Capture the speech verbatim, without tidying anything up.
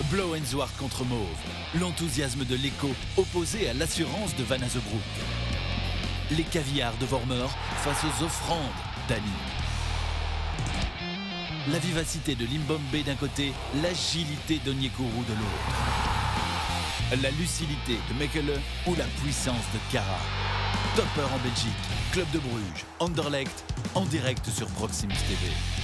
Blauenzwart contre Mauve. L'enthousiasme de l'écho opposé à l'assurance de Van Azebroek. Les cavillards de Vormer face aux offrandes d'Ali. La vivacité de Limbombe d'un côté, l'agilité d'Onyekuru de l'autre. La lucidité de Mekele ou la puissance de Cara. Topper en Belgique, Club de Bruges, Anderlecht, en direct sur Proximus T V.